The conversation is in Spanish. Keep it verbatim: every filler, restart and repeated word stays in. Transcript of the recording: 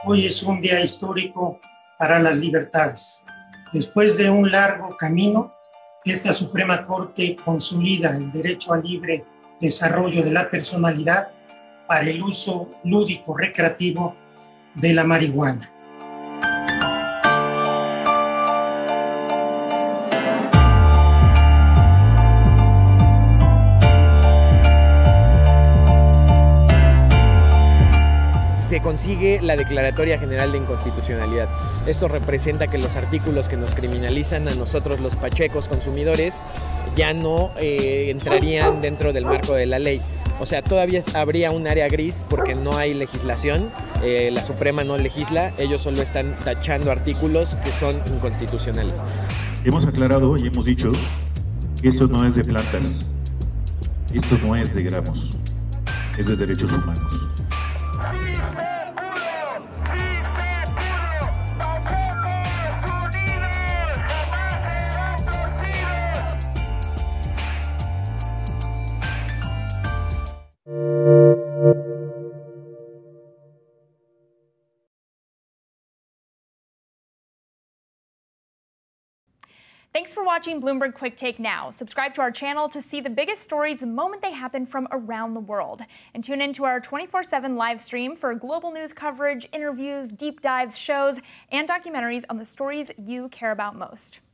Hoy es un día histórico para las libertades. Después de un largo camino, esta Suprema Corte consolida el derecho al libre desarrollo de la personalidad para el uso lúdico recreativo de la marihuana. Se consigue la Declaratoria General de Inconstitucionalidad. Esto representa que los artículos que nos criminalizan a nosotros los pachecos consumidores ya no eh, entrarían dentro del marco de la ley. O sea, todavía habría un área gris porque no hay legislación, eh, la Suprema no legisla, ellos solo están tachando artículos que son inconstitucionales. Hemos aclarado y hemos dicho que esto no es de plantas, esto no es de gramos, es de derechos humanos. Thanks for watching Bloomberg Quick Take Now. Subscribe to our channel to see the biggest stories the moment they happen from around the world. And tune into our twenty-four seven live stream for global news coverage, interviews, deep dives, shows, and documentaries on the stories you care about most.